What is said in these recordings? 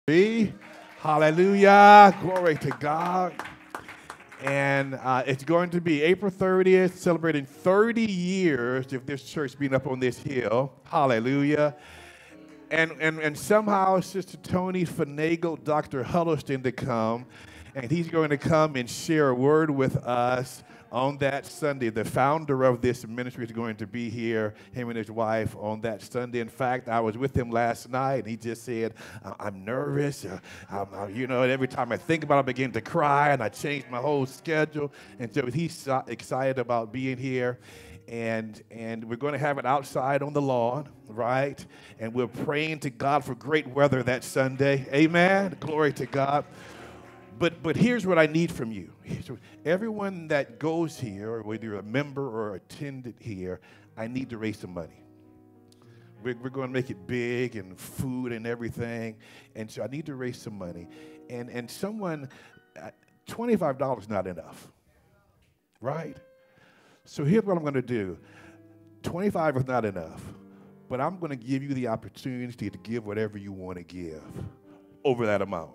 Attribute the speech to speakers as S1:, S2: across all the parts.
S1: Be. Hallelujah. Glory to God. And it's going to be April 30th, celebrating 30 years of this church being up on this hill. Hallelujah. And somehow Sister Tony finagled Dr. Huddleston to come, and he's going to come and share a word with us on that Sunday. The founder of this ministry is going to be here, him and his wife, on that Sunday. In fact, I was with him last night, and he just said, I'm nervous. And every time I think about it, I begin to cry, and I changed my whole schedule. And so he's excited about being here. And we're going to have it outside on the lawn, right? And we're praying to God for great weather that Sunday. Amen. Glory to God. But here's what I need from you. Everyone that goes here, whether you're a member or attended here, I need to raise some money. We're going to make it big and food and everything. And so I need to raise some money. And someone, $25 is not enough, right? So here's what I'm going to do. 25 is not enough, but I'm going to give you the opportunity to give whatever you want to give over that amount.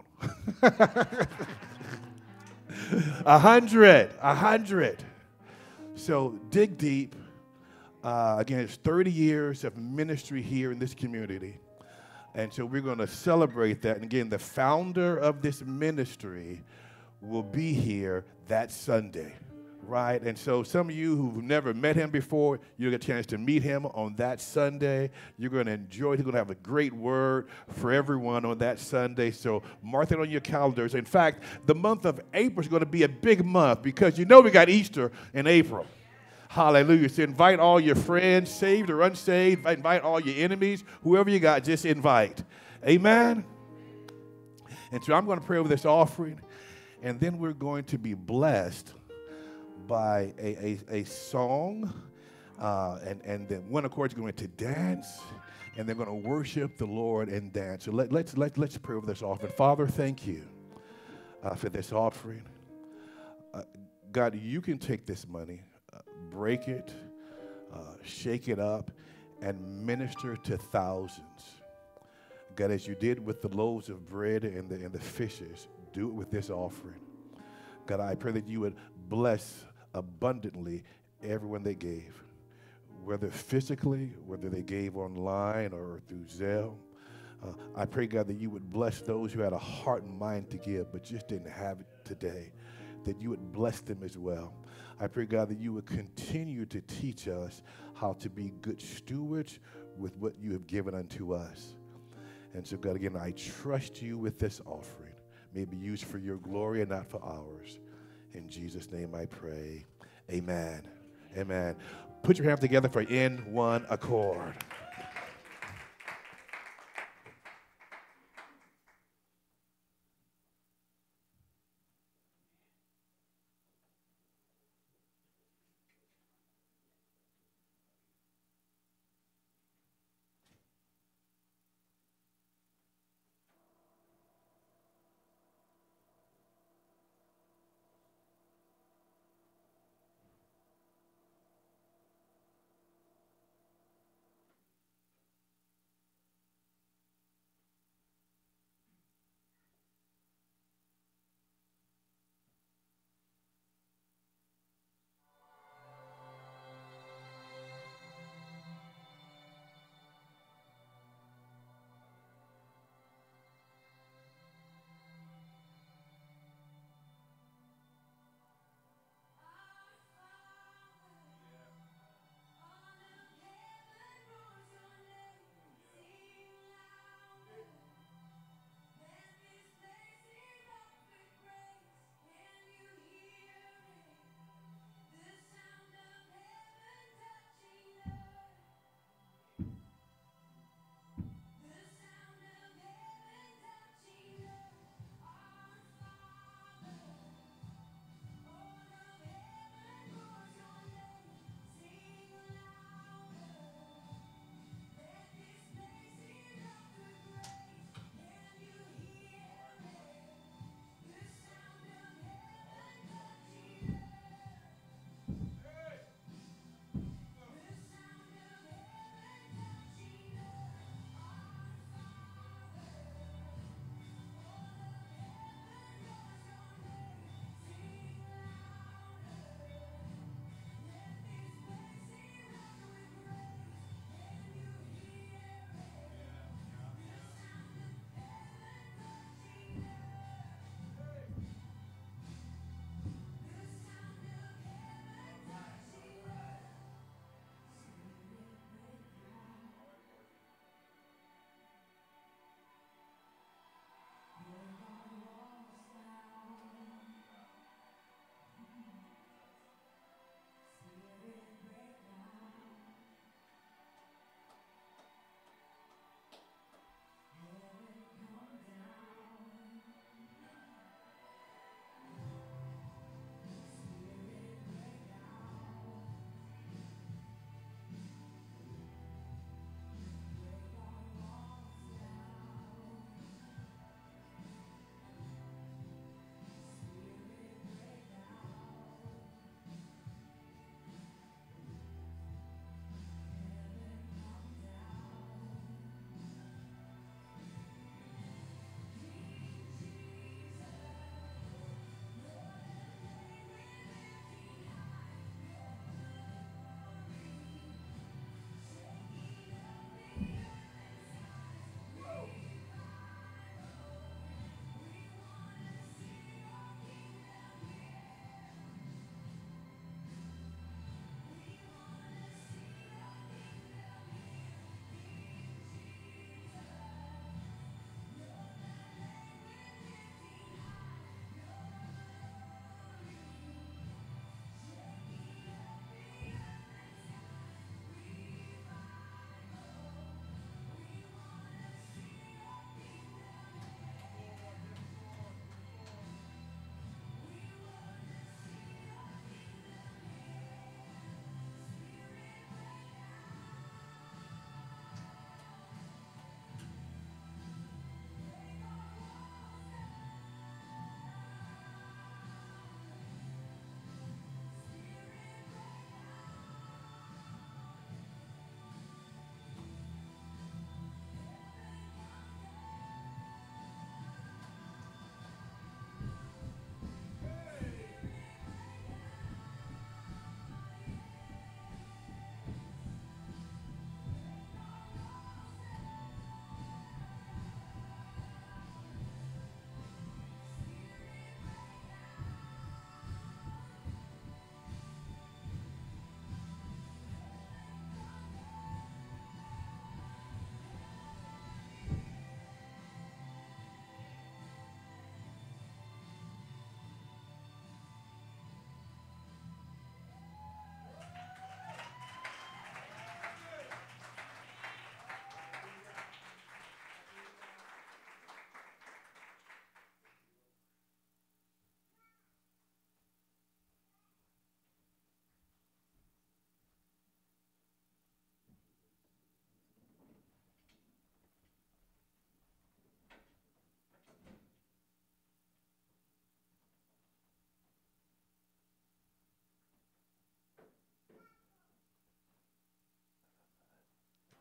S1: 100. So dig deep. Again, it's 30 years of ministry here in this community. And so we're going to celebrate that. And again, the founder of this ministry will be here that Sunday. Right, and so some of you who've never met him before, you'll get a chance to meet him on that Sunday. You're going to enjoy it. He's going to have a great word for everyone on that Sunday. So mark it on your calendars. In fact, the month of April is going to be a big month because we got Easter in April. Hallelujah. So invite all your friends, saved or unsaved. Invite all your enemies. Whoever you got, just invite. Amen? And so I'm going to pray over this offering, and then we're going to be blessed by a song, and then one, of course, is going to dance, and they're going to worship the Lord and dance. So let's pray over this offering. Father, thank you for this offering. God, you can take this money, break it, shake it up, and minister to thousands. God, as you did with the loaves of bread and the fishes, do it with this offering. God, I pray that you would bless abundantly everyone they gave, whether physically, whether they gave online or through Zelle. I pray, God, that you would bless those who had a heart and mind to give but just didn't have it today, that you would bless them as well. I pray, God, that you would continue to teach us how to be good stewards with what you have given unto us. And so, God, again, I trust you with this offering. May it be used for your glory and not for ours. In Jesus' name I pray. Amen. Amen. Put your hands together for in one accord.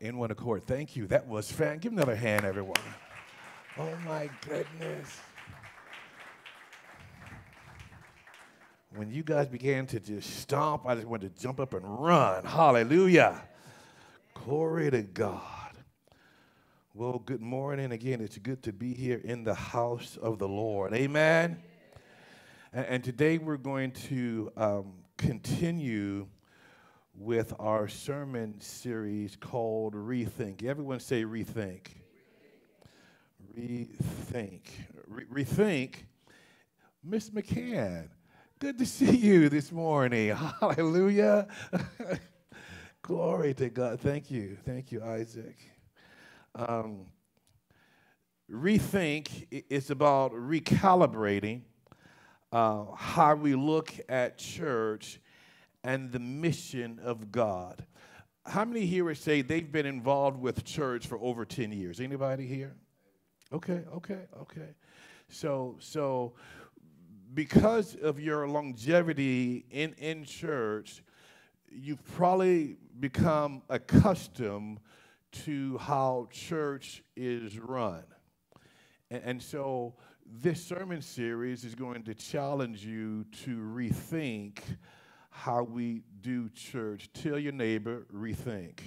S1: in one accord. Thank you. That was fan. Give another hand, everyone. Oh, my goodness. When you guys began to just stomp, I just wanted to jump up and run. Hallelujah. Glory to God. Well, good morning. Again, it's good to be here in the house of the Lord. Amen. And today we're going to continue with our sermon series called Rethink. Everyone say rethink. Rethink. Rethink. Miss McCann, good to see you this morning. Hallelujah. Glory to God. Thank you. Thank you, Isaac. Rethink is about recalibrating how we look at church and the mission of God. How many here would say they've been involved with church for over 10 years? Anybody here? Okay. So because of your longevity in church, you've probably become accustomed to how church is run. And so this sermon series is going to challenge you to rethink how we do church. Tell your neighbor, rethink.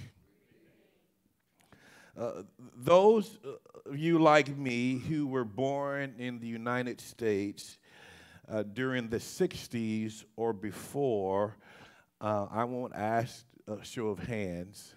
S1: Those of you like me who were born in the United States during the 60s or before, I won't ask a show of hands.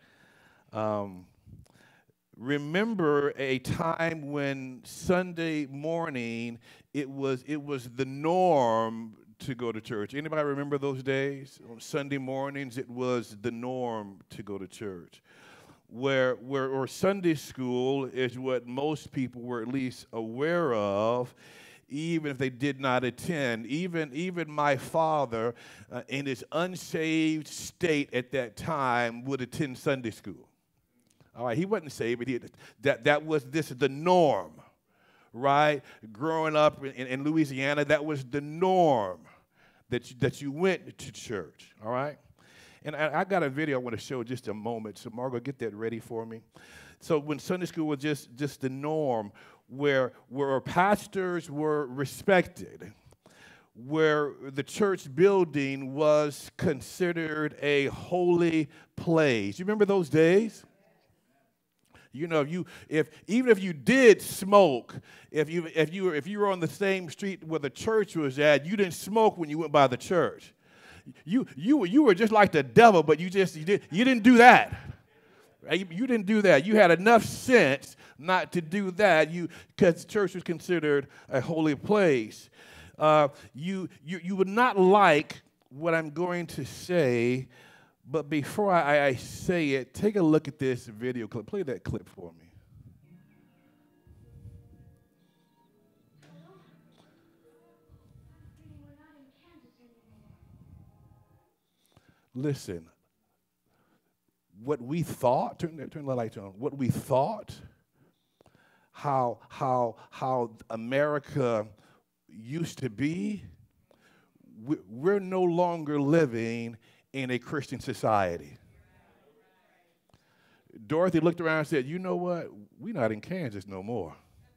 S1: Remember a time when Sunday morning it was the norm to go to church. Anybody remember those days? On Sunday mornings, it was the norm to go to church. Or Sunday school is what most people were at least aware of, even if they did not attend. Even my father, in his unsaved state at that time, would attend Sunday school. All right, he wasn't saved, but this is the norm, right? Growing up in Louisiana, that was the norm that you went to church, all right? And I got a video I want to show just a moment. So, Margo, get that ready for me. So when Sunday school was just the norm, where pastors were respected, where the church building was considered a holy place. You remember those days? You know, even if you did smoke, if you were on the same street where the church was at, you didn't smoke when you went by the church. You were just like the devil, but you didn't do that. You didn't do that. You had enough sense not to do that. Because the church was considered a holy place. You would not like what I'm going to say. But before I say it, take a look at this video clip. Play that clip for me. Listen, what we thought, turn the lights on, what we thought, how America used to be, we're no longer living in a Christian society. Dorothy looked around and said, you know what? We're not in Kansas no more.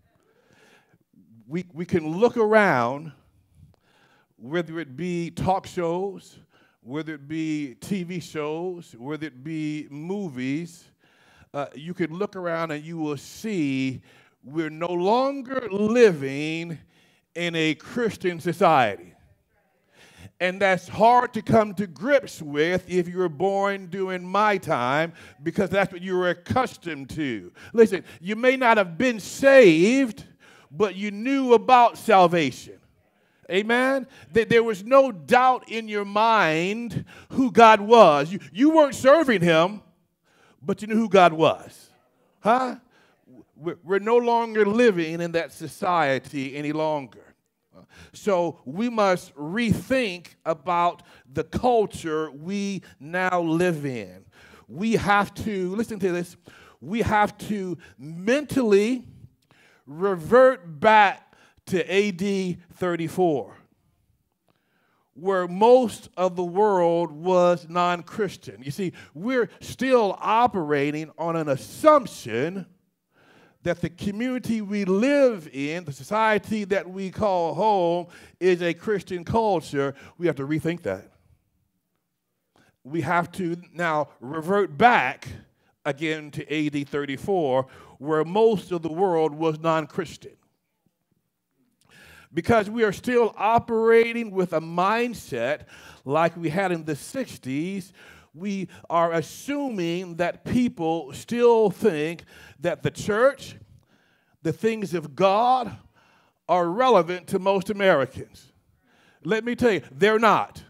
S1: We can look around, whether it be talk shows, whether it be TV shows, whether it be movies, you can look around and you will see we're no longer living in a Christian society. And that's hard to come to grips with if you were born during my time, because that's what you were accustomed to. Listen, you may not have been saved, but you knew about salvation. Amen? That there was no doubt in your mind who God was. You weren't serving him, but you knew who God was. Huh? We're no longer living in that society any longer. So we must rethink about the culture we now live in. We have to, listen to this, we have to mentally revert back to AD 34, where most of the world was non-Christian. You see, we're still operating on an assumption that the community we live in, the society that we call home, is a Christian culture. We have to rethink that. We have to now revert back again to AD 34, where most of the world was non-Christian. Because we are still operating with a mindset like we had in the 60s, we are assuming that people still think that the church, the things of God, are relevant to most Americans. Let me tell you, they're not.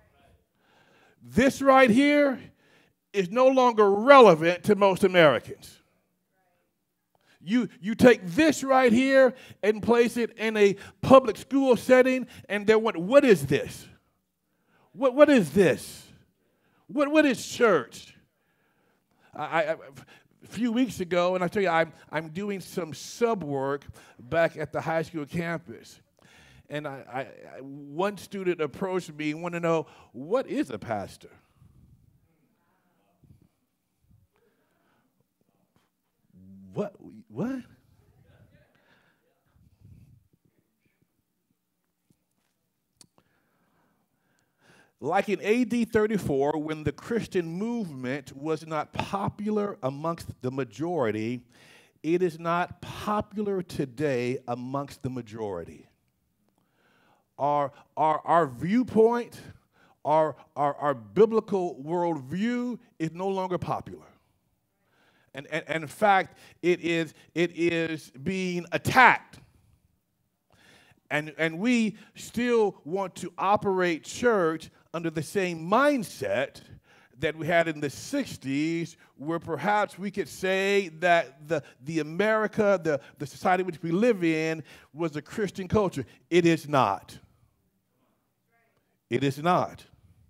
S1: This right here is no longer relevant to most Americans. You take this right here and place it in a public school setting, and they're what is this? What is this? What is church? A few weeks ago, and I tell you, I'm doing some sub work back at the high school campus, and one student approached me and wanted to know, what is a pastor? What? Like in AD 34, when the Christian movement was not popular amongst the majority, it is not popular today amongst the majority. Our viewpoint, our biblical worldview is no longer popular. And in fact, it is being attacked. And we still want to operate church under the same mindset that we had in the 60s, where perhaps we could say that the America, the society which we live in, was a Christian culture. It is not. It is not.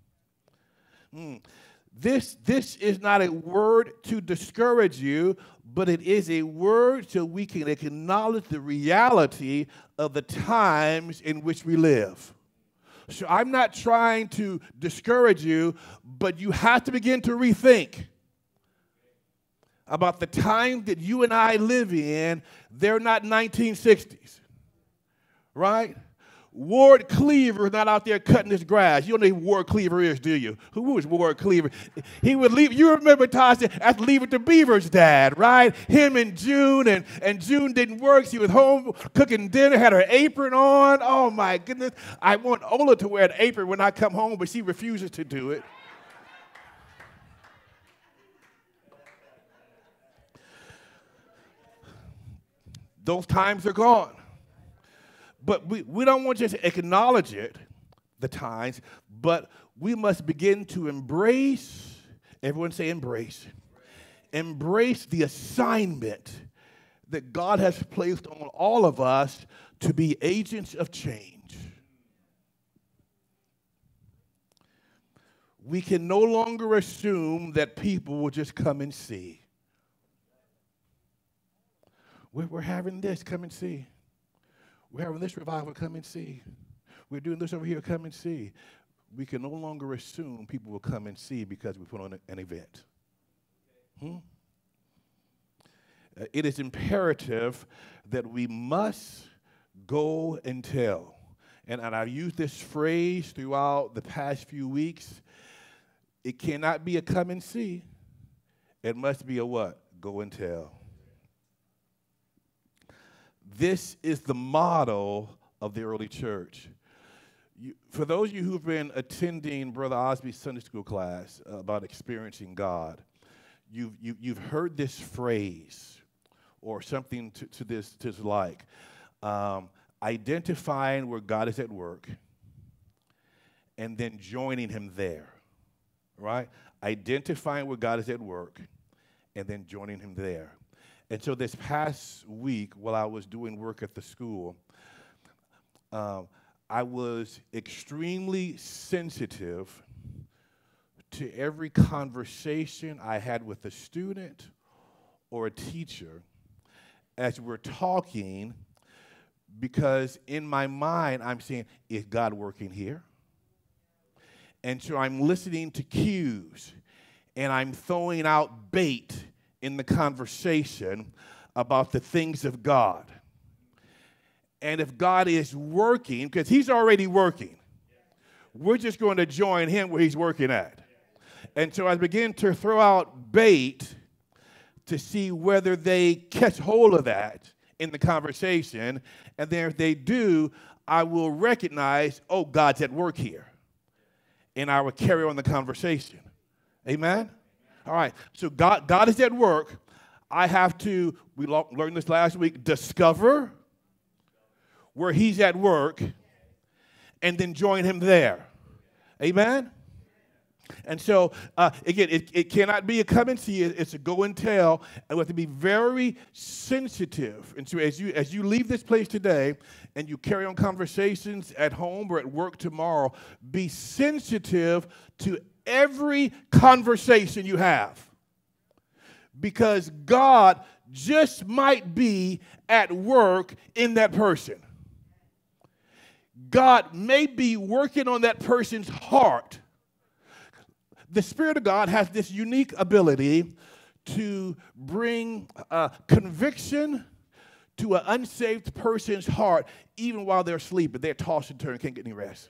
S1: This is not a word to discourage you, but it is a word so we can acknowledge the reality of the times in which we live. So I'm not trying to discourage you, but you have to begin to rethink about the time that you and I live in. They're not 1960s, right? Ward Cleaver is not out there cutting his grass. You don't know who Ward Cleaver is, do you? Who is Ward Cleaver? He would leave. You remember Tasha, that's Leave It to Beaver's dad, right? Him and June, and June didn't work. She was home cooking dinner, had her apron on. Oh, my goodness. I want Ola to wear an apron when I come home, but she refuses to do it. Those times are gone. But we don't want just to acknowledge it, the times, but we must begin to embrace, everyone say embrace the assignment that God has placed on all of us to be agents of change. We can no longer assume that people will just come and see. We're having this, come and see. We're having this revival, come and see. We're doing this over here, come and see. We can no longer assume people will come and see because we put on an event. It is imperative that we must go and tell. And I've used this phrase throughout the past few weeks. It cannot be a come and see. It must be a what? Go and tell. This is the model of the early church. For those of you who've been attending Brother Osby's Sunday school class about experiencing God, you've heard this phrase or something to this like identifying where God is at work and then joining him there, right? Identifying where God is at work and then joining him there. And so this past week, while I was doing work at the school, I was extremely sensitive to every conversation I had with a student or a teacher as we're talking, because in my mind, I'm saying, is God working here? And so I'm listening to cues, and I'm throwing out bait in the conversation about the things of God. And if God is working, because he's already working, we're just going to join him where he's working at. And so I begin to throw out bait to see whether they catch hold of that in the conversation. And then if they do, I will recognize, oh, God's at work here. And I will carry on the conversation. Amen? All right. So God is at work. I have to, we learned this last week, discover where he's at work and then join him there. Amen? And so, again, it cannot be a come and see. It's a go and tell. And we have to be very sensitive. And so as you leave this place today and you carry on conversations at home or at work tomorrow, be sensitive to every conversation you have. Because God just might be at work in that person. God may be working on that person's heart. The Spirit of God has this unique ability to bring conviction to an unsaved person's heart even while they're sleeping. They're tossed and turned, can't get any rest.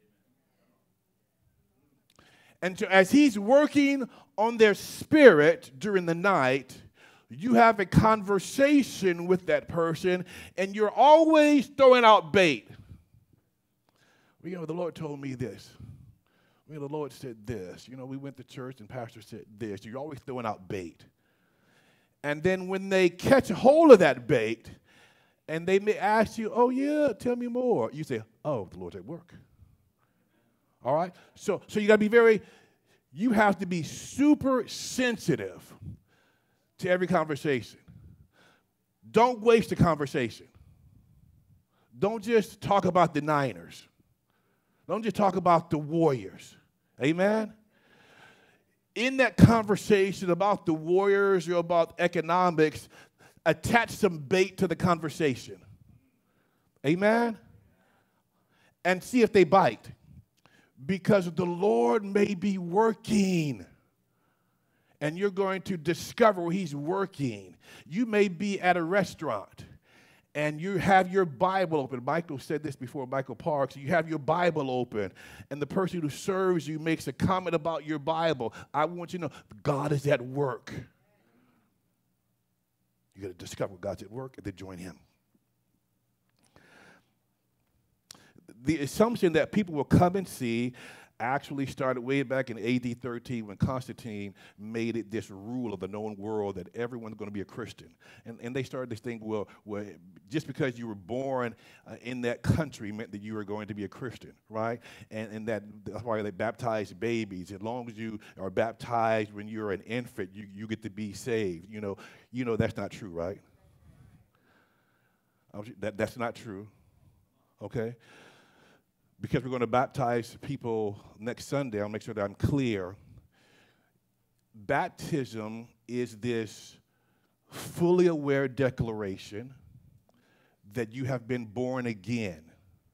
S1: And so as he's working on their spirit during the night, you have a conversation with that person, and you're always throwing out bait. Well, you know, the Lord told me this. The Lord said this. You know, we went to church and pastor said this. You're always throwing out bait. And then when they catch hold of that bait and they may ask you, oh, yeah, tell me more. You say, oh, the Lord's at work. All right? So you got to be you have to be super sensitive to every conversation. Don't waste a conversation. Don't just talk about the Niners. Don't just talk about the Warriors. Amen? In that conversation about the Warriors or about economics, attach some bait to the conversation. Amen? And see if they bite. Because the Lord may be working. And you're going to discover where he's working. You may be at a restaurant. And you have your Bible open. Michael said this before, Michael Parks. You have your Bible open, and the person who serves you makes a comment about your Bible. I want you to know God is at work. You got to discover God's at work and then join him. The assumption that people will come and see actually started way back in AD 13 when Constantine made it this rule of the known world that everyone's going to be a Christian. And they started this thing, well, just because you were born in that country meant that you were going to be a Christian, right? And that's why they baptize babies. As long as you are baptized when you're an infant, you get to be saved. You know that's not true, right? That's not true, okay? Because we're going to baptize people next Sunday, I'll make sure that I'm clear. Baptism is this fully aware declaration that you have been born again.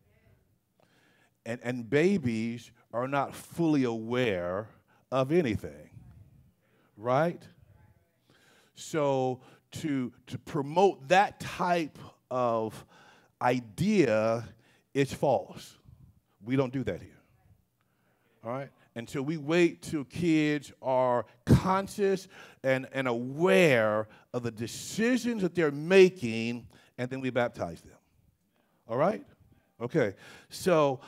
S1: And babies are not fully aware of anything, right? So to promote that type of idea is false. We don't do that here, all right? Until we wait till kids are conscious and aware of the decisions that they're making, and then we baptize them, all right? Okay, so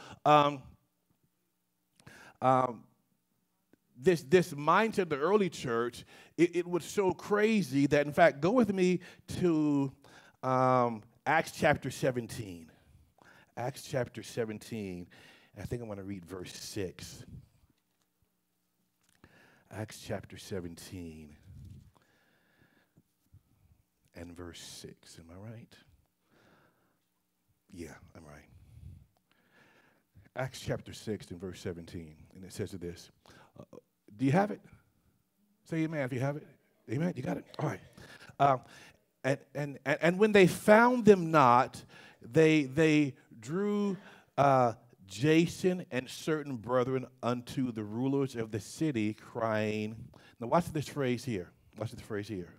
S1: this mindset of the early church, it was so crazy that, in fact, go with me to Acts chapter 17. Acts chapter 17, I think I'm going to read verse 6. Acts chapter 17 and verse 6. Am I right? Yeah, I'm right. Acts chapter 6 and verse 17, and it says this. Do you have it? Say amen if you have it. Amen, you got it? All right. And when they found them not, they drew Jason and certain brethren unto the rulers of the city, crying. Now watch this phrase here. Watch this phrase here.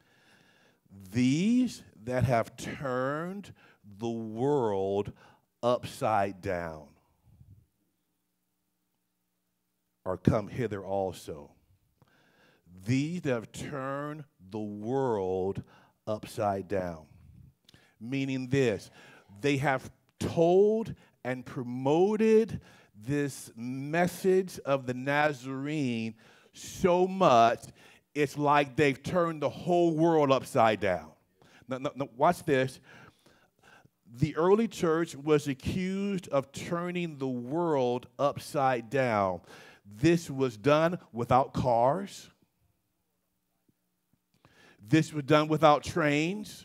S1: These that have turned the world upside down are come hither also. These that have turned the world upside down. Meaning this, they have told and promoted this message of the Nazarene so much, it's like they've turned the whole world upside down. Now, watch this. The early church was accused of turning the world upside down. This was done without cars. This was done without trains.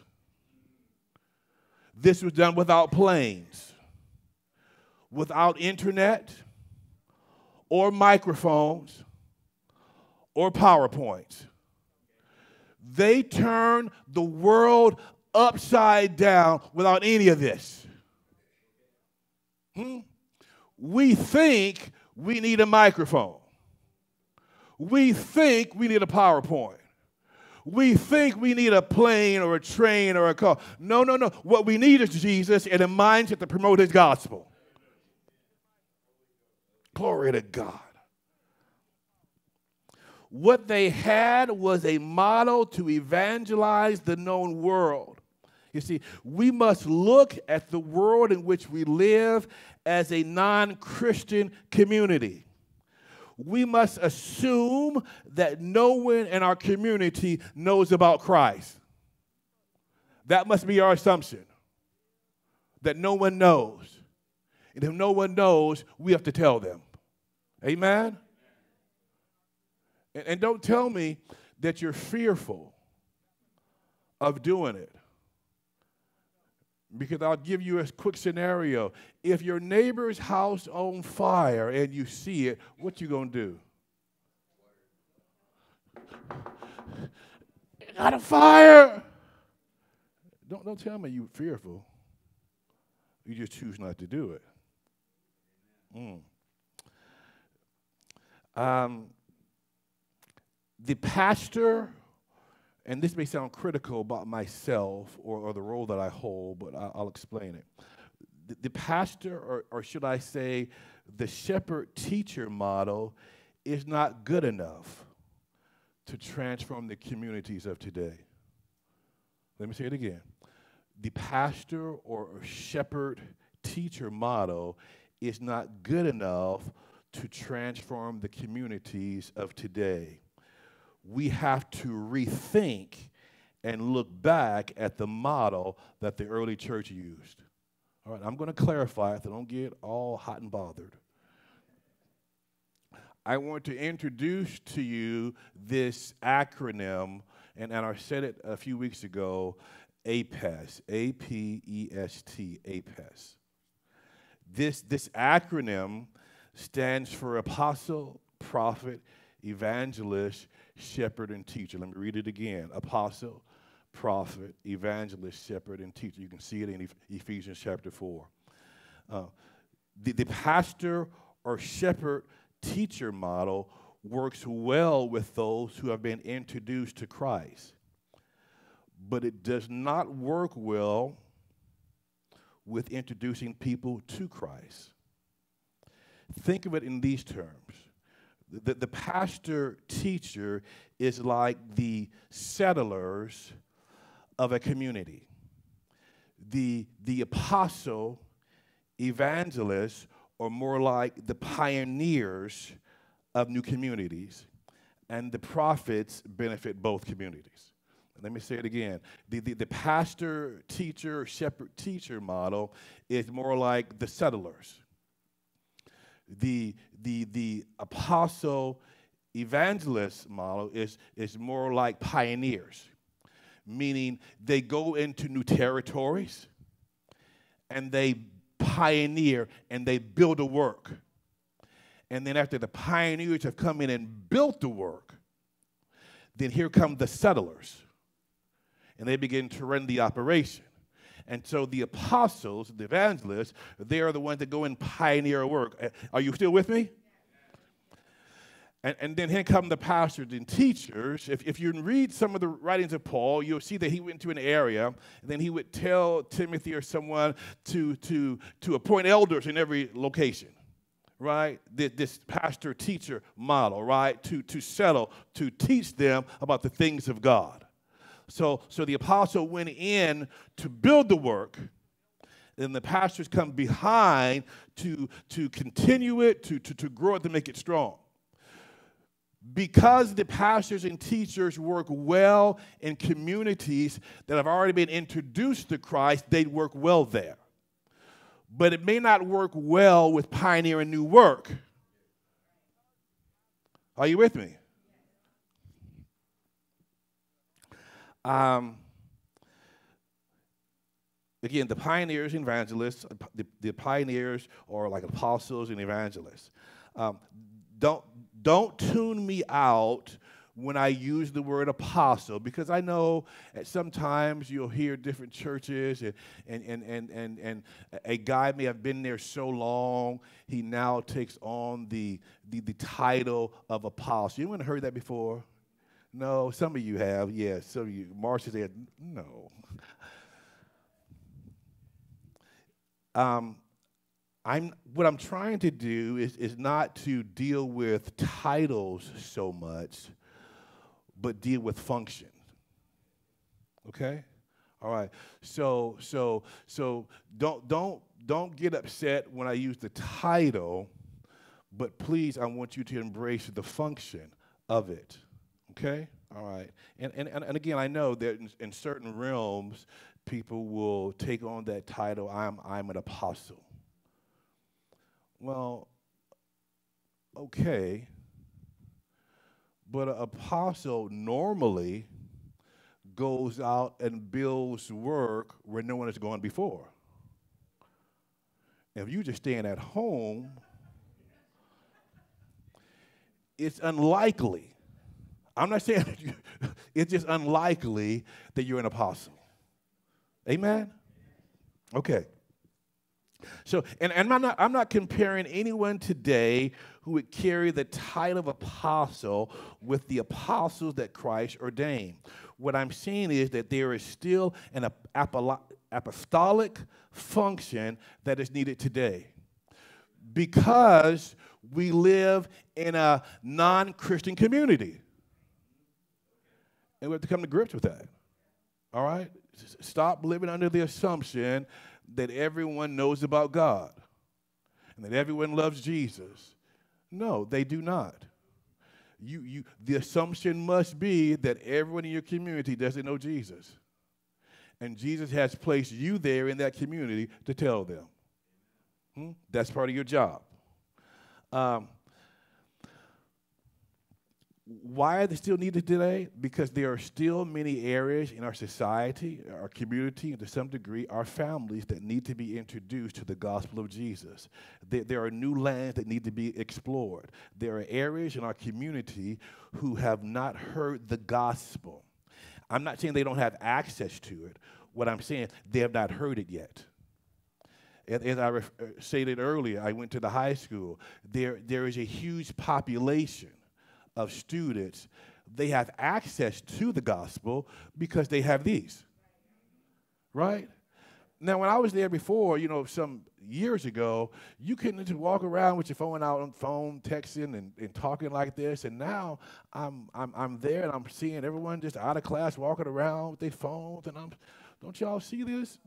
S1: This was done without planes, without internet, or microphones, or PowerPoints. They turned the world upside down without any of this. We think we need a microphone. We think we need a PowerPoint. We think we need a plane or a train or a car. No, no, no. What we need is Jesus and a mindset to promote his gospel. Glory to God. What they had was a model to evangelize the known world. You see, we must look at the world in which we live as a non-Christian community. We must assume that no one in our community knows about Christ. That must be our assumption, that no one knows. And if no one knows, we have to tell them. Amen? And don't tell me that you're fearful of doing it. Because I'll give you a quick scenario. If your neighbor's house on fire and you see it, what you gonna do? Got a fire. Don't tell me you're fearful. You just choose not to do it. The pastor, and this may sound critical about myself or the role that I hold, but I'll explain it. The pastor, or should I say, the shepherd-teacher model is not good enough to transform the communities of today. Let me say it again. The pastor or shepherd-teacher model is not good enough to transform the communities of today. We have to rethink and look back at the model that the early church used. All right, I'm going to clarify it so don't get all hot and bothered. I want to introduce to you this acronym, and I said it a few weeks ago, APEST, A-P-E-S-T, APEST. This acronym stands for Apostle, Prophet, Evangelist, Shepherd, and Teacher. Let me read it again. Apostle, Prophet, Evangelist, Shepherd, and Teacher. You can see it in Ephesians chapter 4. The pastor or shepherd teacher model works well with those who have been introduced to Christ, but it does not work well with introducing people to Christ. Think of it in these terms. The pastor-teacher is like the settlers of a community. The apostle, evangelist, are more like the pioneers of new communities, and the prophets benefit both communities. Let me say it again. The pastor-teacher, shepherd-teacher model is more like the settlers. The apostle evangelist model is more like pioneers, meaning they go into new territories and they pioneer and they build a work. And then after the pioneers have come in and built the work, then here come the settlers. And they begin to run the operation. And so the apostles, the evangelists, they are the ones that go and pioneer work. Are you still with me? And then here come the pastors and teachers. If you read some of the writings of Paul, you'll see that he went to an area, and then he would tell Timothy or someone to appoint elders in every location, right? This pastor-teacher model, right? To settle, to teach them about the things of God. So the apostle went in to build the work, and the pastors come behind to continue it, to grow it, to make it strong. Because the pastors and teachers work well in communities that have already been introduced to Christ, they work well there. But it may not work well with pioneering new work. Are you with me? Again, the pioneers and evangelists, the pioneers are like apostles and evangelists. Don't tune me out when I use the word apostle, because I know at sometimes you'll hear different churches and a guy may have been there so long, he now takes on the title of apostle. Anyone heard that before? No, some of you have. Yes, some of you. Marcia said, no. What I'm trying to do is not to deal with titles so much, but deal with function. Okay? All right. So don't get upset when I use the title, but please, I want you to embrace the function of it. Okay? All right. And again, I know that in certain realms, people will take on that title. I'm an apostle. Well, okay, but an apostle normally goes out and builds work where no one has gone before. If you just staying at home, it's unlikely. I'm not saying that it's just unlikely that you're an apostle. Amen? Okay. So, and I'm not comparing anyone today who would carry the title of apostle with the apostles that Christ ordained. What I'm saying is that there is still an apostolic function that is needed today, because we live in a non-Christian community, and we have to come to grips with that. All right? Stop living under the assumption that everyone knows about God and that everyone loves Jesus. No, they do not. The assumption must be that everyone in your community doesn't know Jesus. And Jesus has placed you there in that community to tell them. That's part of your job. Why are they still needed today? Because there are still many areas in our society, our community, and to some degree, our families that need to be introduced to the gospel of Jesus. There are new lands that need to be explored. There are areas in our community who have not heard the gospel. I'm not saying they don't have access to it. What I'm saying, they have not heard it yet. As I stated earlier, I went to the high school. There is a huge population of students. They have access to the gospel because they have these, right? Now, when I was there before, some years ago, you couldn't just walk around with your phone out on the phone, texting and talking like this. And now I'm there and I'm seeing everyone just out of class walking around with their phones. And don't y'all see this?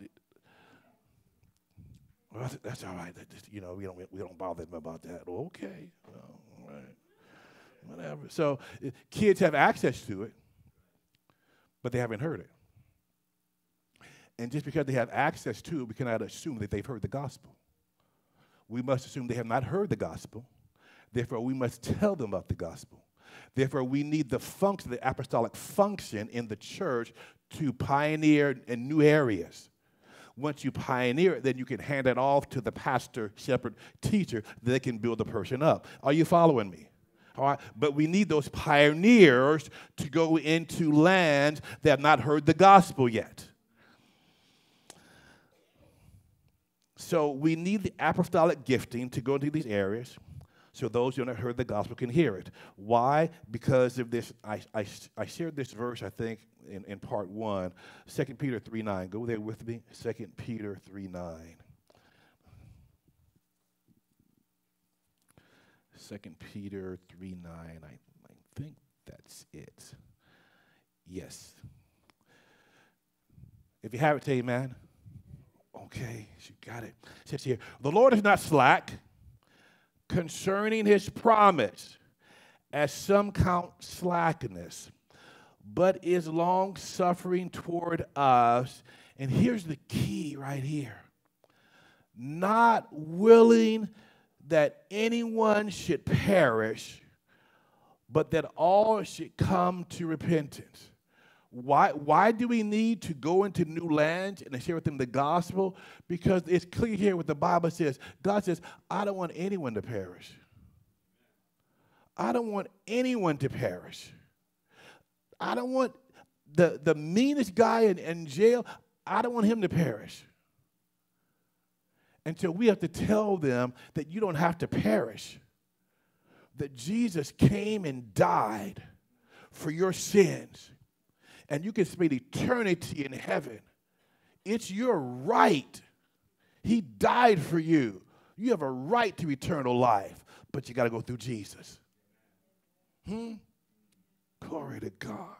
S1: Well, that's all right. We don't bother them about that. Okay, well, all right. Whatever. So kids have access to it, but they haven't heard it. And just because they have access to it, we cannot assume that they've heard the gospel. We must assume they have not heard the gospel. Therefore, we must tell them about the gospel. Therefore, we need the function, the apostolic function in the church to pioneer in new areas. Once you pioneer it, then you can hand it off to the pastor, shepherd, teacher. They can build the person up. Are you following me? All right, but we need those pioneers to go into lands that have not heard the gospel yet. So we need the apostolic gifting to go into these areas so those who have not heard the gospel can hear it. Why? Because of this. I shared this verse, I think, in part 1, 2 Peter 3:9. Go there with me, 2 Peter 3:9. 2 Peter 3:9, I think that's it. Yes. If you have it, say amen. Okay, you got it. It says here, the Lord is not slack concerning his promise, as some count slackness, but is long-suffering toward us. And here's the key right here. Not willing that anyone should perish, but that all should come to repentance. Why do we need to go into new lands and share with them the gospel? Because it's clear here what the Bible says. God says, I don't want anyone to perish. I don't want anyone to perish. I don't want the meanest guy in jail, I don't want him to perish. And so we have to tell them that you don't have to perish, that Jesus came and died for your sins, and you can spend eternity in heaven. It's your right. He died for you. You have a right to eternal life, but you got to go through Jesus. Glory to God.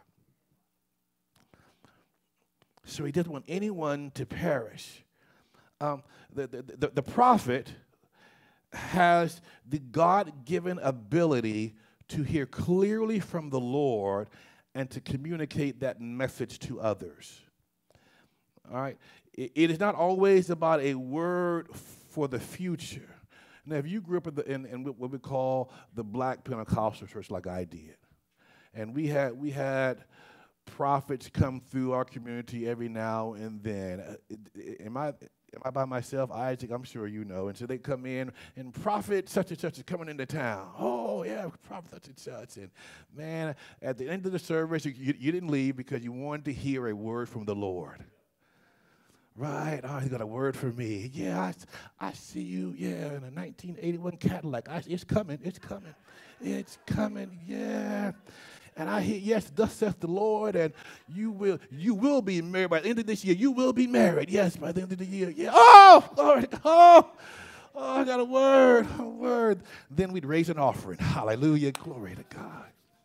S1: So he doesn't want anyone to perish. The prophet has the God-given ability to hear clearly from the Lord and to communicate that message to others. All right? It is not always about a word for the future. Now, if you grew up in what we call the Black Pentecostal church like I did, and we had prophets come through our community every now and then. Am I by myself? Isaac, I'm sure you know. And so they come in, and prophet such and such is coming into town. Oh, yeah, prophet such and such. And, man, at the end of the service, you didn't leave because you wanted to hear a word from the Lord. Right? Oh, he's got a word for me. Yeah, I see you, yeah, in a 1981 Cadillac. It's coming, it's coming. It's coming, yeah. And I hear, yes, thus saith the Lord, and you will be married by the end of this year. You will be married, yes, by the end of the year. Yeah. Oh, Lord, oh, I got a word. Then we'd raise an offering. Hallelujah, glory to God.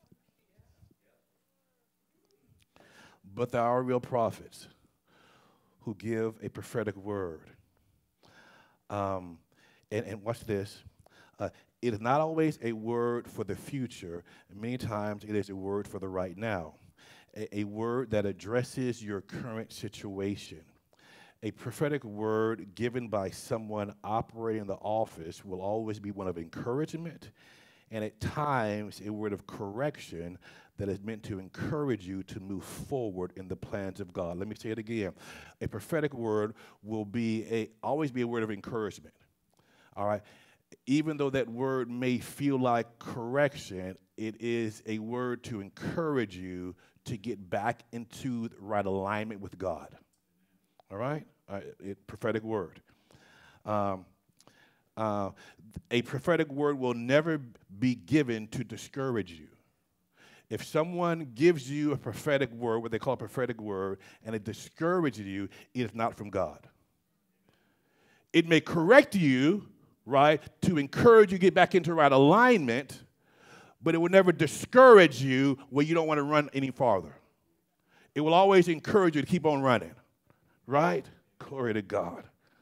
S1: But there are real prophets who give a prophetic word. And watch this. It is not always a word for the future. Many times it is a word for the right now, a word that addresses your current situation. A prophetic word given by someone operating in the office will always be one of encouragement, and at times a word of correction that is meant to encourage you to move forward in the plans of God. Let me say it again. A prophetic word will always be a word of encouragement. All right? Even though that word may feel like correction, it is a word to encourage you to get back into the right alignment with God. All right? Prophetic word. A prophetic word will never be given to discourage you. If someone gives you a prophetic word, what they call a prophetic word, and it discourages you, it is not from God. It may correct you, right, to encourage you to get back into right alignment, but it will never discourage you where you don't want to run any farther. It will always encourage you to keep on running, right? Glory to God.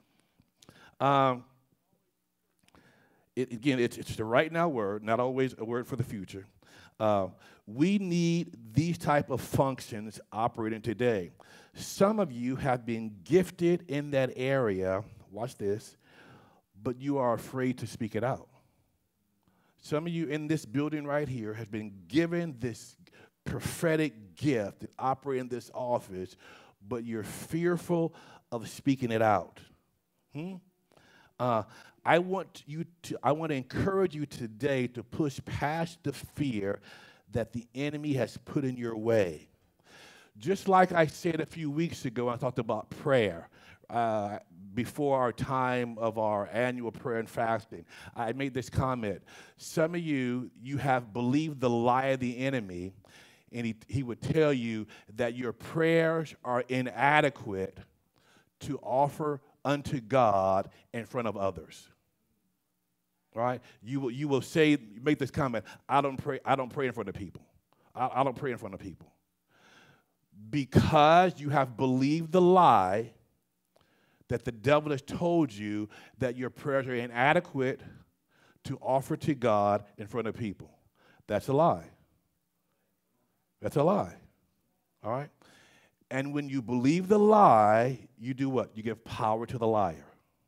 S1: It's the right now word, not always a word for the future. We need these type of functions operating today. Some of you have been gifted in that area, watch this, but you are afraid to speak it out. Some of you in this building right here have been given this prophetic gift to operate in this office, but you're fearful of speaking it out. I want to encourage you today to push past the fear that the enemy has put in your way. Just like I said a few weeks ago, I talked about prayer. before our time of our annual prayer and fasting, I made this comment. Some of you have believed the lie of the enemy, and he would tell you that your prayers are inadequate to offer unto God in front of others. Right? You will say, make this comment, I don't pray in front of people. I don't pray in front of people. Because you have believed the lie that the devil has told you that your prayers are inadequate to offer to God in front of people. That's a lie. That's a lie. All right? And when you believe the lie, you do what? You give power to the liar.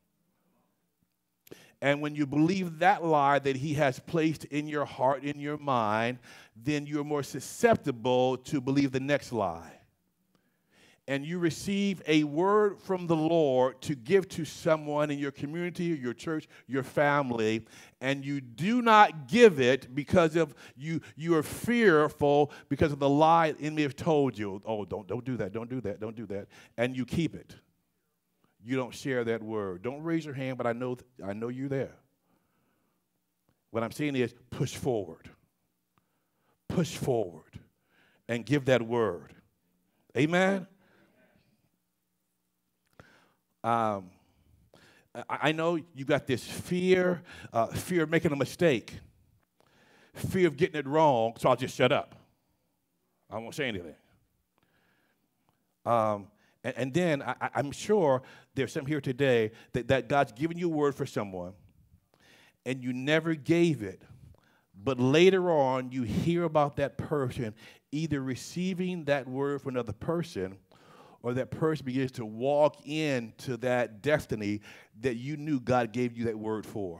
S1: And when you believe that lie that he has placed in your heart, in your mind, then you're more susceptible to believe the next lie. And you receive a word from the Lord to give to someone in your community, your church, your family, and you do not give it because of you are fearful because of the lie the enemy has told you. Oh, don't do that, don't do that, don't do that. And you keep it. You don't share that word. Don't raise your hand, but I know you're there. What I'm saying is push forward. Push forward and give that word. Amen? I know you got this fear of making a mistake, fear of getting it wrong, so I'll just shut up. I won't say anything. And then I'm sure there's some here today that God's given you a word for someone, and you never gave it, but later on you hear about that person either receiving that word from another person, or that person begins to walk into that destiny that you knew God gave you that word for.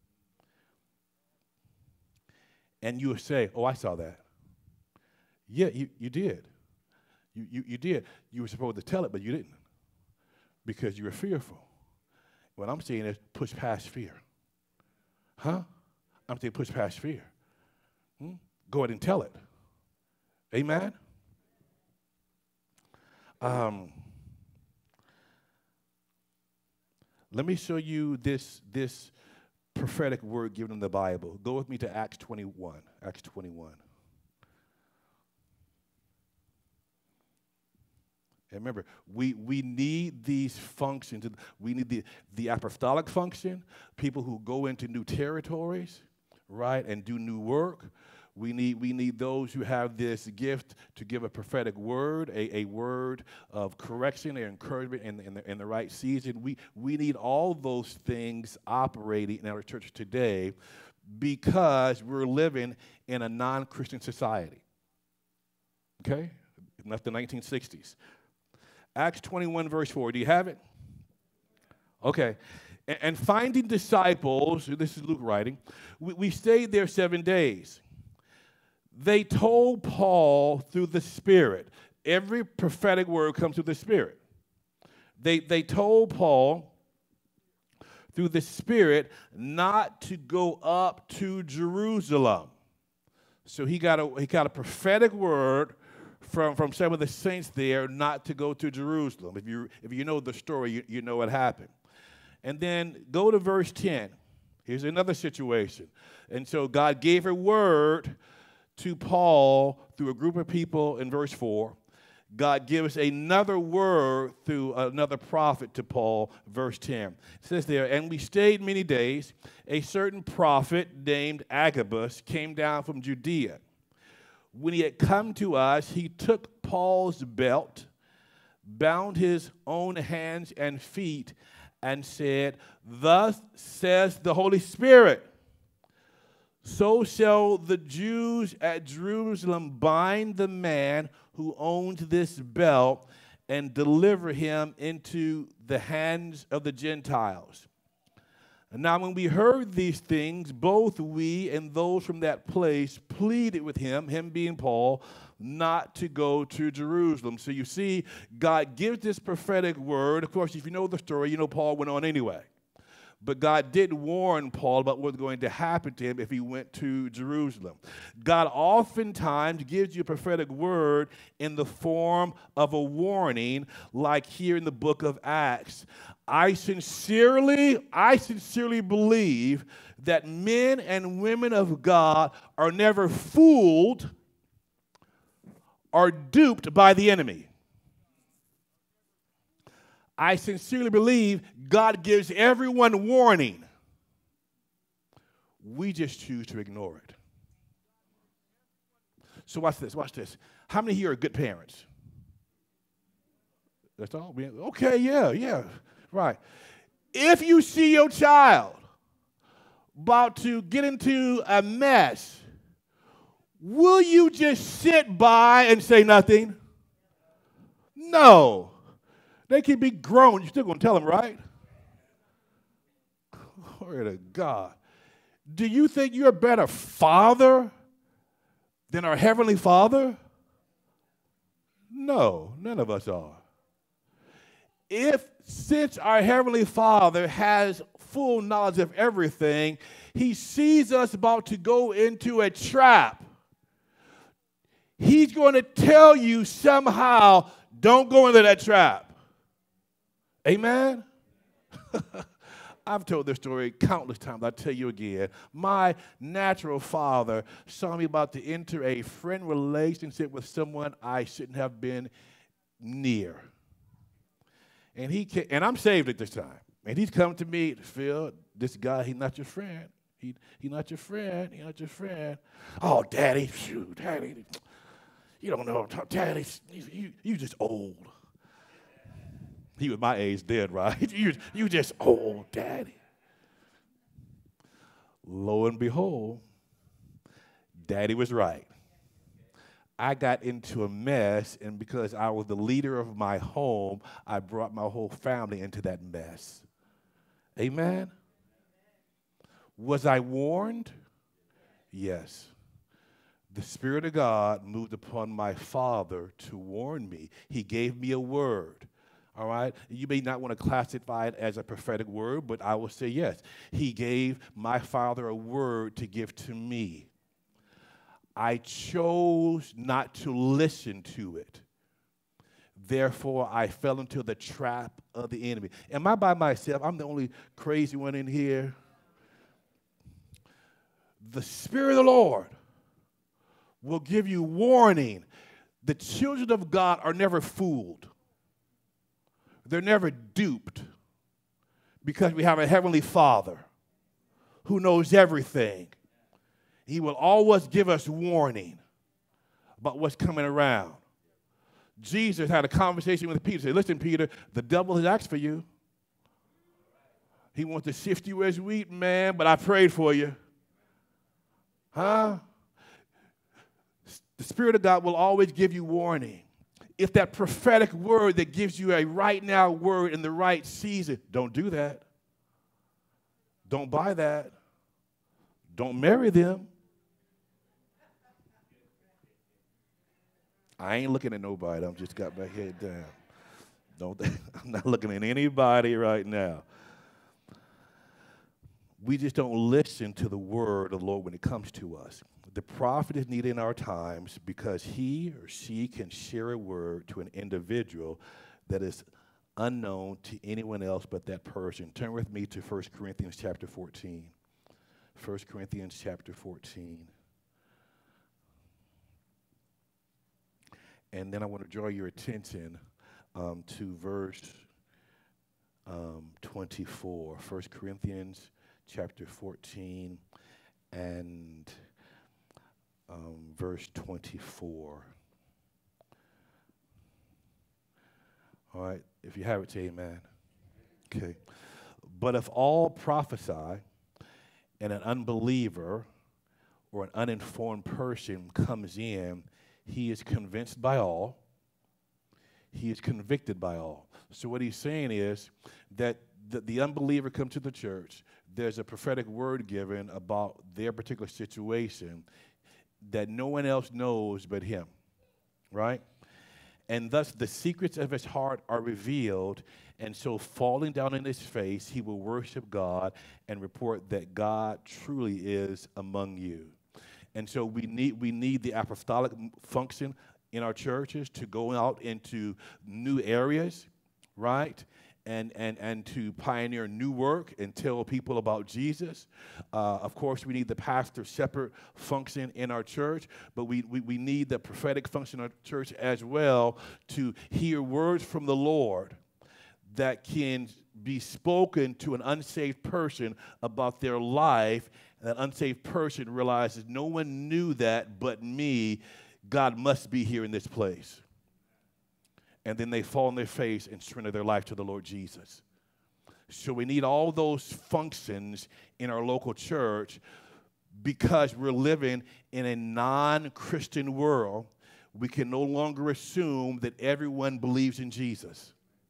S1: And you would say, oh, I saw that. Yeah, you did. You did. You were supposed to tell it, but you didn't because you were fearful. What I'm saying is push past fear. Huh? I'm saying push past fear. Go ahead and tell it. Amen? Let me show you this prophetic word given in the Bible. Go with me to Acts 21. Acts 21. And remember, we need these functions. We need the apostolic function, people who go into new territories, right, and do new work. We need those who have this gift to give a prophetic word, a word of correction and encouragement in the right season. We need all those things operating in our church today because we're living in a non-Christian society. Okay? That's the 1960s. Acts 21, verse 4. Do you have it? Okay. And finding disciples, this is Luke writing, we stayed there 7 days. They told Paul through the Spirit. Every prophetic word comes through the Spirit. They told Paul through the Spirit not to go up to Jerusalem. So he got a prophetic word from some of the saints there not to go to Jerusalem. If you know the story, you know what happened. And then go to verse 10. Here's another situation. And so God gave a word to Paul through a group of people in verse 4. God gives another word through another prophet to Paul, verse 10. It says there, and we stayed many days. A certain prophet named Agabus came down from Judea. When he had come to us, he took Paul's belt, bound his own hands and feet, and said, thus says the Holy Spirit, so shall the Jews at Jerusalem bind the man who owns this belt and deliver him into the hands of the Gentiles. And now when we heard these things, both we and those from that place pleaded with him being Paul, not to go to Jerusalem. So you see, God gives this prophetic word. Of course, if you know the story, you know Paul went on anyway. But God did warn Paul about what was going to happen to him if he went to Jerusalem. God oftentimes gives you a prophetic word in the form of a warning, like here in the book of Acts. I sincerely believe that men and women of God are never fooled or duped by the enemy. I sincerely believe God gives everyone warning. We just choose to ignore it. So watch this. How many here are good parents? That's all? Okay, yeah, right. If you see your child about to get into a mess, will you just sit by and say nothing? No. They can be grown. You're still going to tell them, right? Glory to God. Do you think you're a better father than our Heavenly Father? No, none of us are. Since our Heavenly Father has full knowledge of everything, He sees us about to go into a trap, He's going to tell you somehow, don't go into that trap. Amen? I've told this story countless times. I'll tell you again. My natural father saw me about to enter a friend relationship with someone I shouldn't have been near. And I'm saved at this time. And he's come to me, Phil, this guy, he's not your friend. He's not your friend. He's not your friend. Oh, Daddy, shoot, Daddy. You don't know, Daddy, you just old. He was my age then, right? You just old, Daddy. Lo and behold, Daddy was right. I got into a mess, and because I was the leader of my home, I brought my whole family into that mess. Amen? Was I warned? Yes. The Spirit of God moved upon my father to warn me. He gave me a word. All right? You may not want to classify it as a prophetic word, but I will say yes. He gave my father a word to give to me. I chose not to listen to it. Therefore, I fell into the trap of the enemy. Am I by myself? I'm the only crazy one in here. The Spirit of the Lord will give you warning. The children of God are never fooled. They're never duped because we have a Heavenly Father who knows everything. He will always give us warning about what's coming around. Jesus had a conversation with Peter. He said, listen, Peter, the devil has asked for you. He wants to sift you as wheat, man, but I prayed for you. Huh? The Spirit of God will always give you warning. If that prophetic word that gives you a right now word in the right season, don't do that. Don't buy that. Don't marry them. I ain't looking at nobody. I'm just got my head down. I'm not looking at anybody right now. We just don't listen to the word of the Lord when it comes to us. The prophet is needed in our times because he or she can share a word to an individual that is unknown to anyone else but that person. Turn with me to 1 Corinthians chapter 14. 1 Corinthians chapter 14. And then I want to draw your attention to verse 24. 1 Corinthians chapter 14 and verse 24. All right, if you have it, say amen. Okay. But if all prophesy and an unbeliever or an uninformed person comes in, he is convinced by all. He is convicted by all. So what he's saying is that the unbeliever comes to the church. There's a prophetic word given about their particular situation that no one else knows but him, right? And thus the secrets of his heart are revealed. And so falling down in his face, he will worship God and report that God truly is among you. And so we need the apostolic function in our churches to go out into new areas, right? And to pioneer new work and tell people about Jesus. Of course, we need the pastor shepherd function in our church, but we need the prophetic function in our church as well to hear words from the Lord that can be spoken to an unsaved person about their life. That unsaved person realizes no one knew that but me. God must be here in this place. And then they fall on their face and surrender their life to the Lord Jesus. So we need all those functions in our local church because we're living in a non-Christian world. We can no longer assume that everyone believes in Jesus.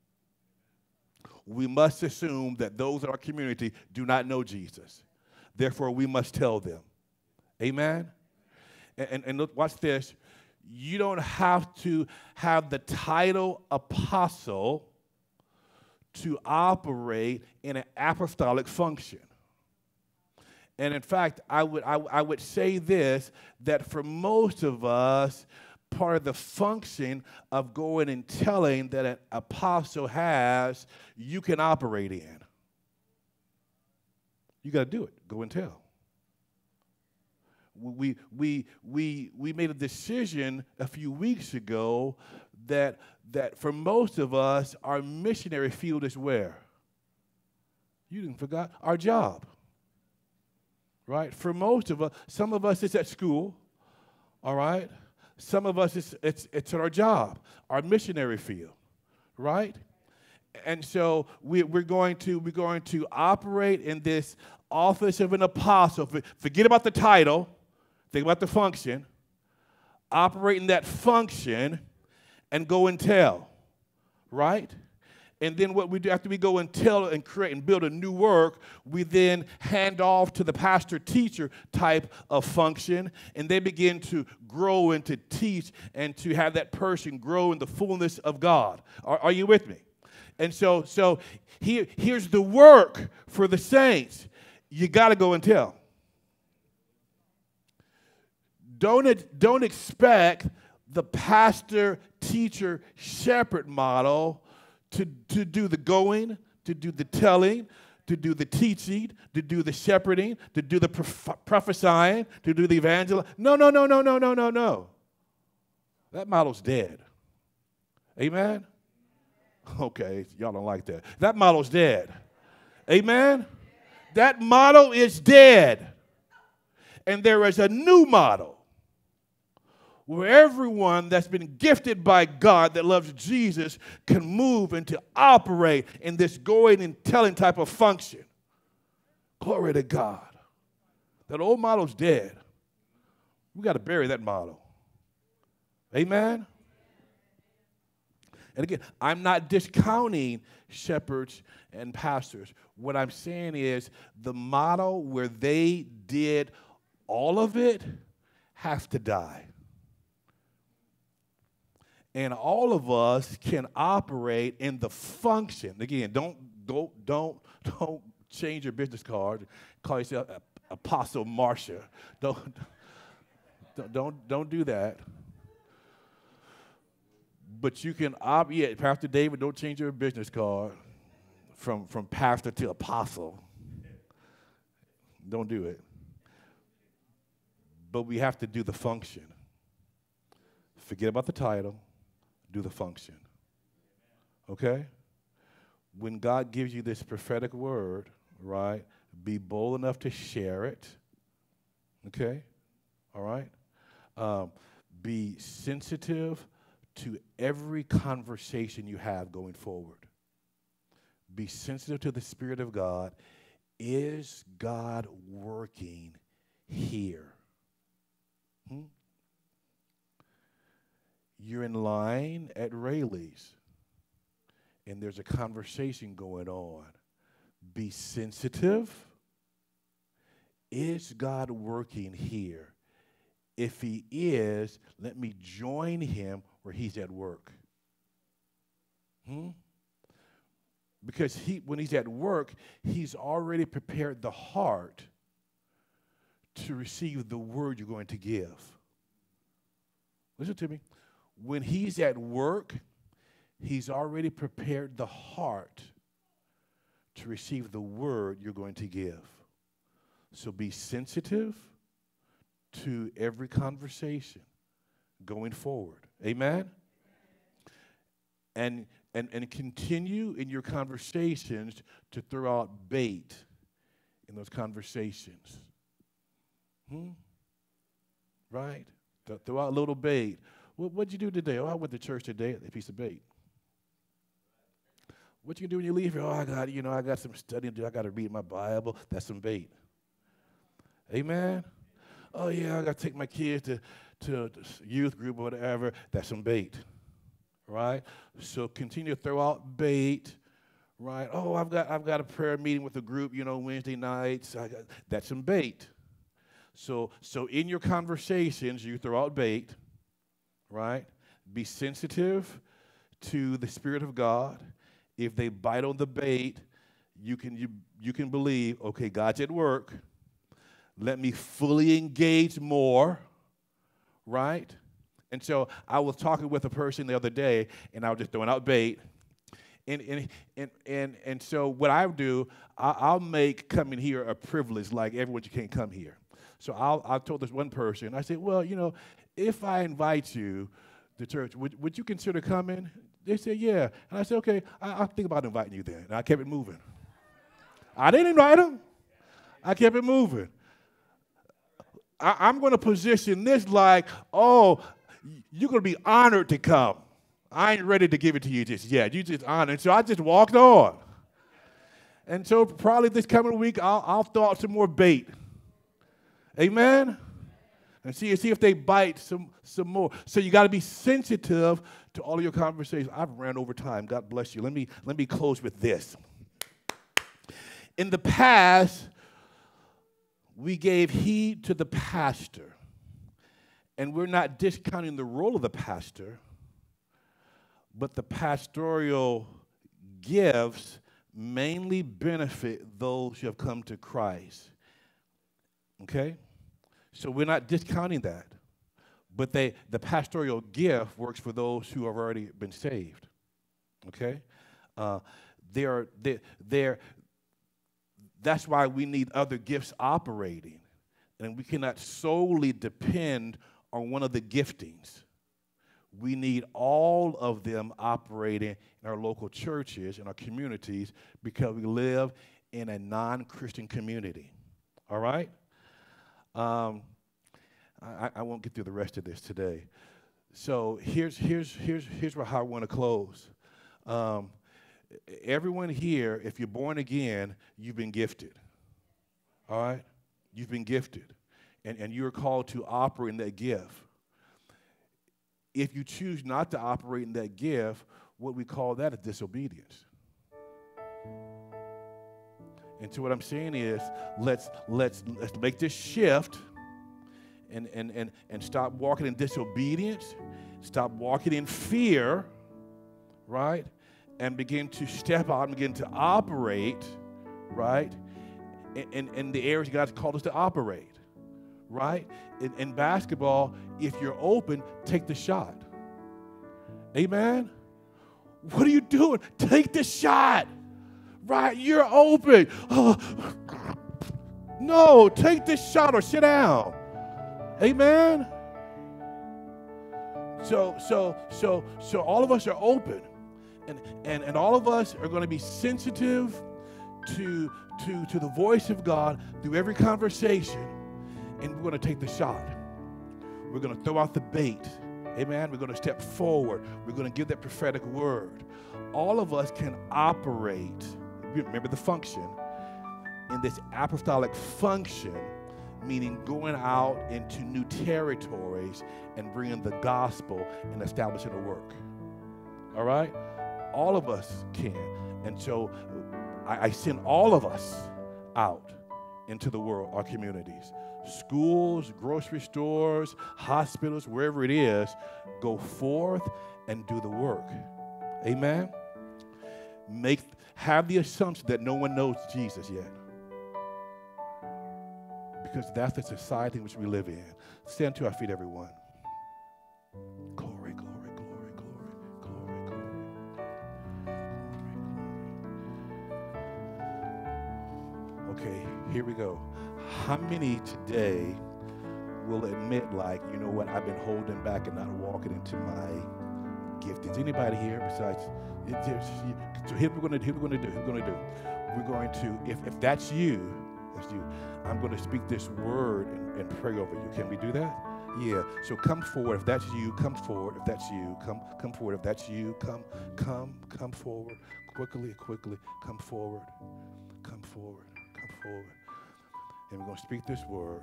S1: We must assume that those in our community do not know Jesus. Therefore, we must tell them. Amen? And look, watch this. You don't have to have the title apostle to operate in an apostolic function. And in fact, I would say this, that for most of us, part of the function of going and telling that an apostle has, you can operate in. You got to do it. Go and tell. We made a decision a few weeks ago that for most of us, our missionary field is where? You didn't forget our job. Right? For most of us, some of us it's at school. All right? Some of us it's at our job, our missionary field. Right? And so we're going to operate in this office of an apostle. Forget about the title. Think about the function. Operate in that function and go and tell. Right? And then what we do after we go and tell and create and build a new work, we then hand off to the pastor-teacher type of function, and they begin to grow and to teach and to have that person grow in the fullness of God. Are you with me? And so here's the work for the saints. You got to go and tell. Don't expect the pastor, teacher, shepherd model to do the going, to do the telling, to do the teaching, to do the shepherding, to do the prophesying, to do the evangelizing. No. That model's dead. Amen? Okay, y'all don't like that. That model's dead. Amen? That model is dead. And there is a new model where everyone that's been gifted by God that loves Jesus can move and to operate in this going and telling type of function. Glory to God. That old model's dead. We got to bury that model. Amen? And again, I'm not discounting shepherds and pastors. What I'm saying is the model where they did all of it has to die. And all of us can operate in the function. Again, don't change your business card. Call yourself Apostle Marsha. Don't do that. But you can Pastor David, don't change your business card from pastor to apostle. Don't do it. But we have to do the function. Forget about the title. Do the function. Okay? When God gives you this prophetic word, right, be bold enough to share it. Okay? All right? Be sensitive to every conversation you have going forward. Be sensitive to the Spirit of God. Is God working here? You're in line at Rayleigh's, and there's a conversation going on. Be sensitive. Is God working here? If he is, let me join him where he's at work. Hmm? Because when he's at work, he's already prepared the heart to receive the word you're going to give. Listen to me. When he's at work, he's already prepared the heart to receive the word you're going to give. So be sensitive to every conversation going forward. Amen? And continue in your conversations to throw out bait in those conversations. Right? Throw out a little bait. What'd you do today? Oh, I went to church today. A piece of bait. What you can do when you leave here? Oh, I got some studying to do. I got to read my Bible. That's some bait. Amen? Oh, yeah, I got to take my kids to youth group or whatever. That's some bait. Right? So continue to throw out bait. Right? Oh, I've got a prayer meeting with a group, Wednesday nights. That's some bait. So in your conversations, you throw out bait. Right? Be sensitive to the Spirit of God. If they bite on the bait, you can believe, okay, God's at work. Let me fully engage more, right? And so I was talking with a person the other day, and I was just throwing out bait. And so what I do, I'll make coming here a privilege, like everyone you can't come here. So I told this one person, I said, well, if I invite you to church, would you consider coming? They said, yeah. And I said, okay, I'll think about inviting you then. And I kept it moving. I didn't invite them. I kept it moving. I'm going to position this like, oh, you're going to be honored to come. I ain't ready to give it to you just yet. You just honored. So I just walked on. And so probably this coming week, I'll throw out some more bait. Amen? And see if they bite some more. So you got to be sensitive to all of your conversations. I've ran over time. God bless you. Let me close with this. In the past, we gave heed to the pastor. And we're not discounting the role of the pastor, but the pastoral gifts mainly benefit those who have come to Christ. Okay? So we're not discounting that. But the pastoral gift works for those who have already been saved. Okay? That's why we need other gifts operating. And we cannot solely depend on one of the giftings. We need all of them operating in our local churches, in our communities, because we live in a non-Christian community. All right? I won't get through the rest of this today. So here's how I want to close. Everyone here, if you're born again, you've been gifted. All right? You've been gifted. And you're called to operate in that gift. If you choose not to operate in that gift, what we call that is disobedience. And so what I'm saying is, let's make this shift and stop walking in disobedience, stop walking in fear, right? And begin to step out and begin to operate, right? In the areas God's called us to operate, right? In basketball, if you're open, take the shot. Amen? What are you doing? Take the shot. Right? You're open. No, take this shot or sit down. Amen? So all of us are open. And all of us are going to be sensitive to the voice of God through every conversation. And we're going to take the shot. We're going to throw out the bait. Amen? We're going to step forward. We're going to give that prophetic word. All of us can operate, remember the function, in this apostolic function, meaning going out into new territories and bringing the gospel and establishing a work. All right? All of us can. And so I send all of us out into the world, our communities. Schools, grocery stores, hospitals, wherever it is, go forth and do the work. Amen? have the assumption that no one knows Jesus yet. Because that's the society in which we live in. Stand to our feet, everyone. Glory, glory, glory, glory, glory, glory. Okay, here we go. How many today will admit, like, you know what, I've been holding back and not walking into my giftings? Anybody here besides? So here we're going to do. We're going to, if that's you, I'm going to speak this word and pray over you. Can we do that? Yeah. So come forward. If that's you, come forward. If that's you, come forward. If that's you, come forward. Quickly. Come forward. Come forward. And we're going to speak this word.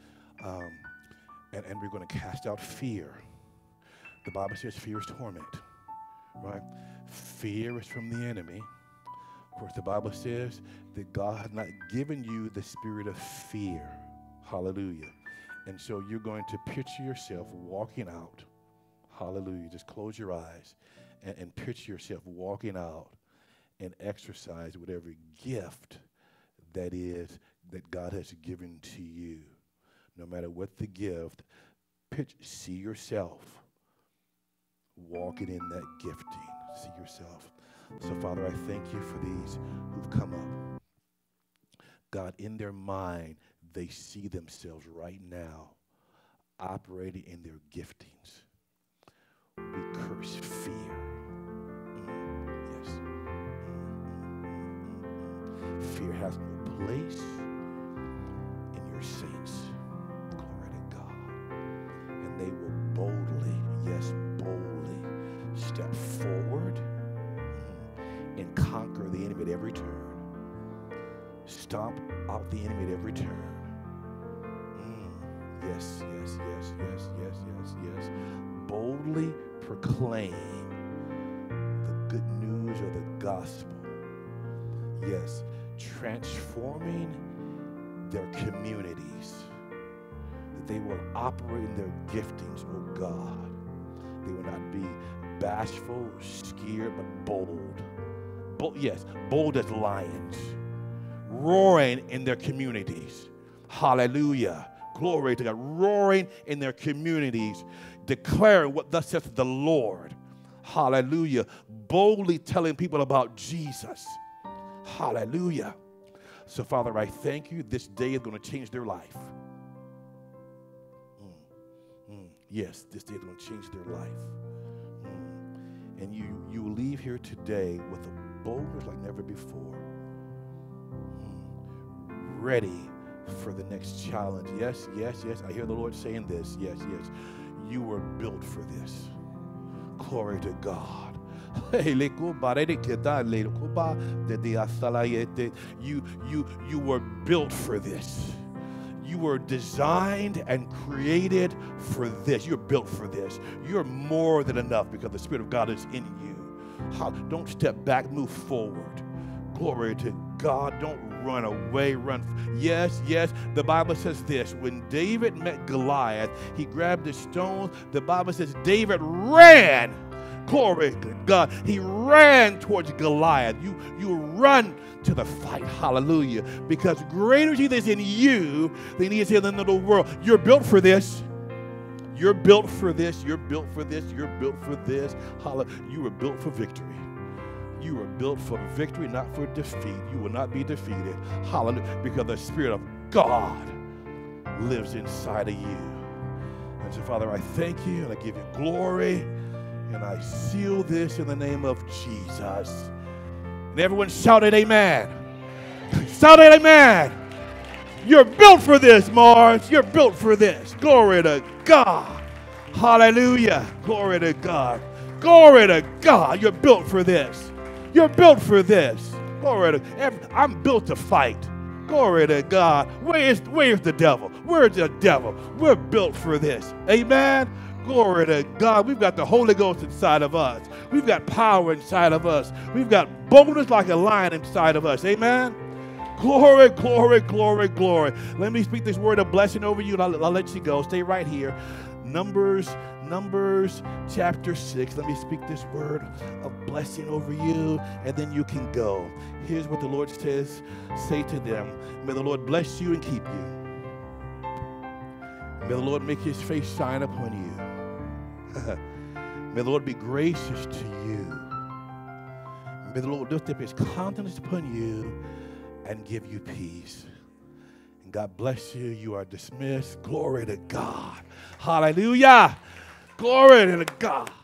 S1: And we're going to cast out fear. The Bible says fear is torment. Right? Fear is from the enemy. Of course, the Bible says that God has not given you the spirit of fear. Hallelujah. And so you're going to picture yourself walking out. Hallelujah. Just close your eyes and picture yourself walking out and exercise whatever gift that is that God has given to you. No matter what the gift, see yourself walking in that gifting. See yourself. So, Father, I thank you for these who've come up. God, in their mind, they see themselves right now operating in their giftings. We curse fear. Yes. Fear has no place in your saints. Glory to God. And they will boldly step forward and conquer the enemy at every turn. Stomp out the enemy at every turn. Yes. Boldly proclaim the good news of the gospel. Yes, transforming their communities. That they will operate in their giftings, oh God. They will not be bashful, scared, but bold. Bold as lions, roaring in their communities. Hallelujah. Glory to God. Roaring in their communities, declaring what thus saith the Lord. Hallelujah. Boldly telling people about Jesus. Hallelujah. So, Father, I thank you. This day is going to change their life. Yes, this day is going to change their life. And you leave here today with a boldness like never before. Ready for the next challenge. Yes. I hear the Lord saying this. Yes. You were built for this. Glory to God. You were built for this. You were designed and created for this. You're built for this. You're more than enough because the Spirit of God is in you. Don't step back, move forward. Glory to God. Don't run away. Yes. The Bible says this. When David met Goliath, he grabbed the stones. The Bible says David ran. Glory to God. He ran towards Goliath. You run to the fight. Hallelujah. Because greater is he that's in you than he is in the world. You're built for this. You're built for this. You're built for this. You're built for this. Hallelujah. You were built for victory. You were built for victory, not for defeat. You will not be defeated. Hallelujah. Because the Spirit of God lives inside of you. And so, Father, I thank you and I give you glory. And I seal this in the name of Jesus. And everyone shouted amen. Shouted amen. You're built for this, Mars. You're built for this. Glory to God. Hallelujah. Glory to God. Glory to God. You're built for this. You're built for this. Glory to I'm built to fight. Glory to God. Where's the devil? Where's the devil? We're built for this. Amen. Glory to God. We've got the Holy Ghost inside of us. We've got power inside of us. We've got boldness like a lion inside of us. Amen. Glory, glory, glory, glory. Let me speak this word of blessing over you, and I'll let you go. Stay right here. Numbers Numbers chapter 6. Let me speak this word of blessing over you, and then you can go. Here's what the Lord says. Say to them, may the Lord bless you and keep you. May the Lord make his face shine upon you. May the Lord be gracious to you. May the Lord lift up his countenance upon you and give you peace. And God bless you. You are dismissed. Glory to God. Hallelujah. Glory to God.